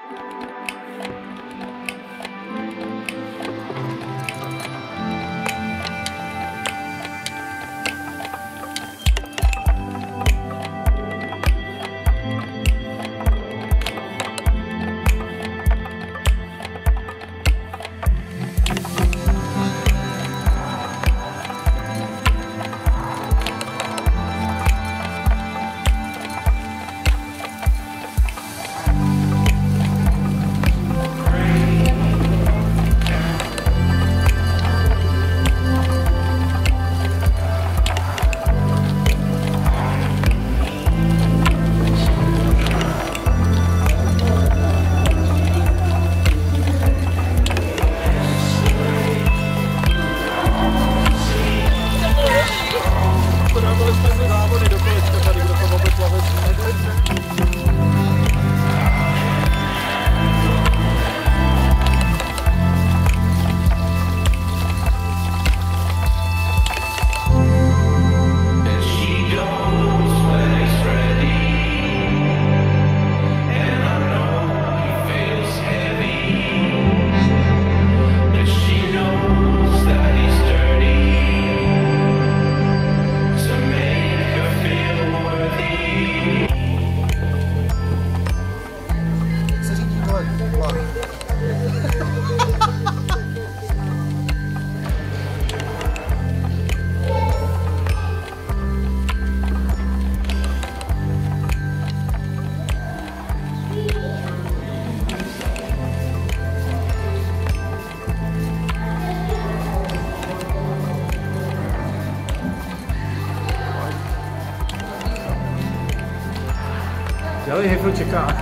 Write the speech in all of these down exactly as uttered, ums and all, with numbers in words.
Dělej, Hefro čeká.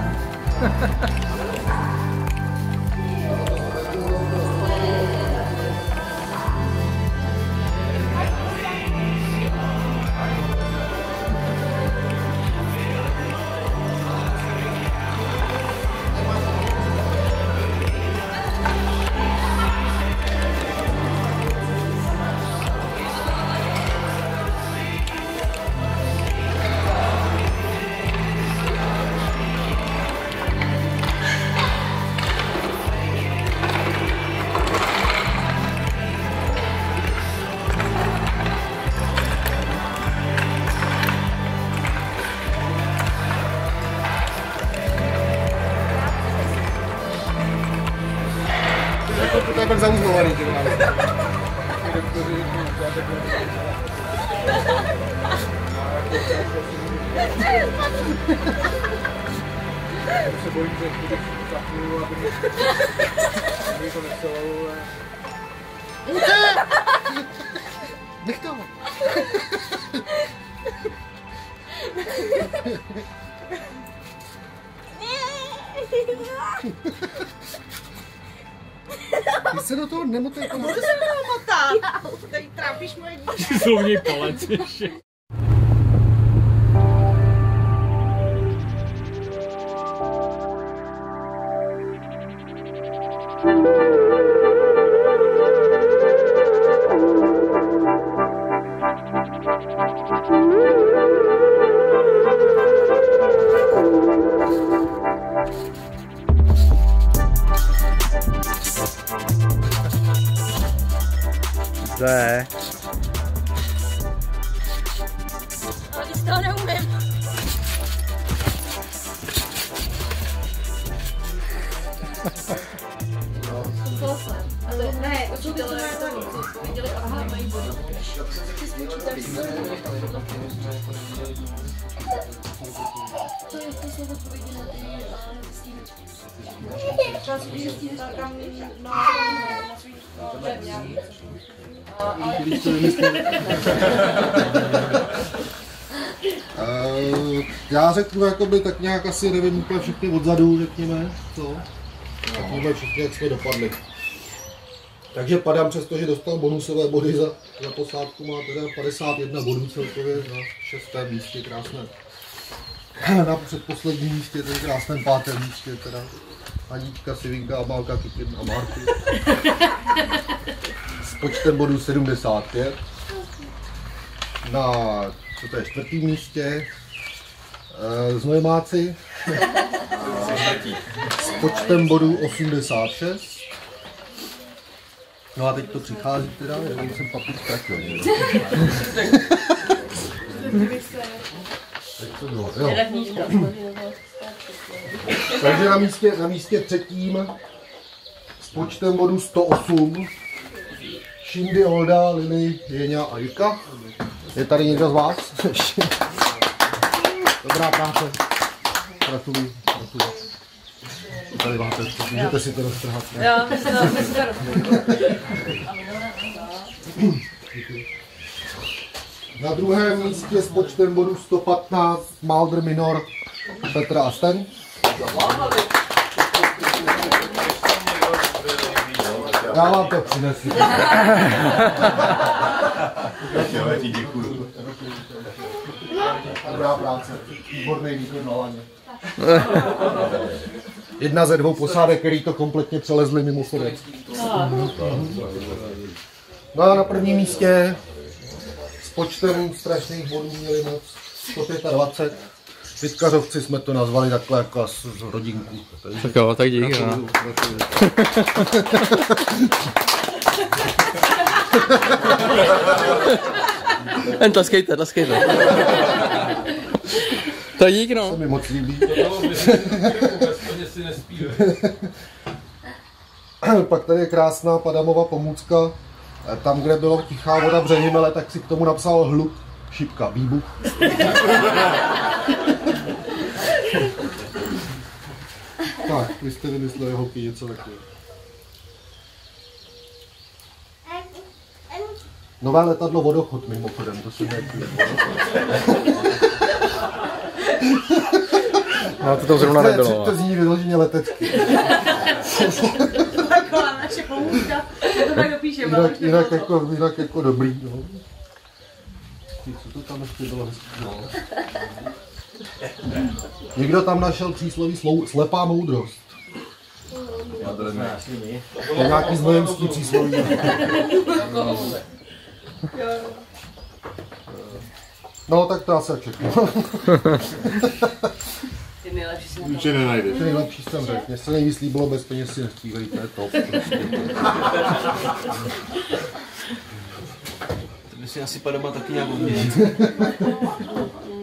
To je pak zauzlovaný, ty máme. Já se bojím, že když zapnu, aby mi to nechcelo, ale... Nech to! Ty se do toho nemotej to. Budu se do toho motat. Tady trápíš moje dítě. Jsou v něj palec ještě. Zde. Ale když toho neumím. Ale ne, učitelé to viděli, aha, mají body. Ty spočítáš si to je to jsou odpovědi na ty stíhačky. Třeba si když stíhačky tam na svých nějaký. Uh, já řeknu jakoby tak nějak asi nevím úplně všechny odzadu, řekněme, co? Řekněme všichni, jak jsme dopadli. Takže padám, přestože dostal bonusové body za, za posádku, má teda padesát jedna bodů celkově na šestém místě, krásné. Na předposledním místě, tedy krásném pátém místě, teda Anička, Sivinka, Amálka, Kikin a Marky. S počtem bodů sedmdesát pět. Na, co to je, čtvrtém místě, e, Znojmáci. počtem bodů osmdesát šest. No a teď to přichází teda, já jsem papír ztratil. Takže na místě, na místě třetím s počtem bodů sto osm Šindy, Olda, Lily, Jeňa a Jirka. Je tady někdo z vás? Dobrá práce. Gratuluji. Tady máte, můžete si to roztrhat. Jo, my si to, my si to Na druhém místě s počtem bodů sto patnáct Maldr Minor, Petr a Sten. Já vám to přinesu. Dobrá práce. Výborný výkon na laně. Jedna ze dvou posádek, který to kompletně přelezli mimochodem. No a na prvním místě s počtem strašných bodů měli moc sto dvacet pět. Vytkařovci jsme to nazvali takhle jako z rodinku. Tak jo, tak díky. Jen tleskejte, tleskejte. Tak díky, no. To mi moc líbí. Pak tady je krásná Padamova pomůcka. Tam, kde bylo tichá voda břehimele, tak si k tomu napsal hluk, šipka, výbuch. Tak, vy jste vymysleli holky něco takového. Nové letadlo vodochod mimochodem, to si nejde. No to tam zrovna nebylo. To zní vyloženě letecky. taková naše pomůcka, to tak dopíšeme. Jinak, jinak, jako, jinak jako dobrý. No. Co to tam ještě bylo hezký? No. Někdo tam našel přísloví slou, slepá moudrost. To je nějaký znojemský přísloví. No tak to asi čekám. Ty nejlepší si Určitě nenajde. Ty nejlepší jsem řekl. Mně se nejvíc líbilo, bez peněz si nespívají, to je top. To by si asi Padama taky nějak umět.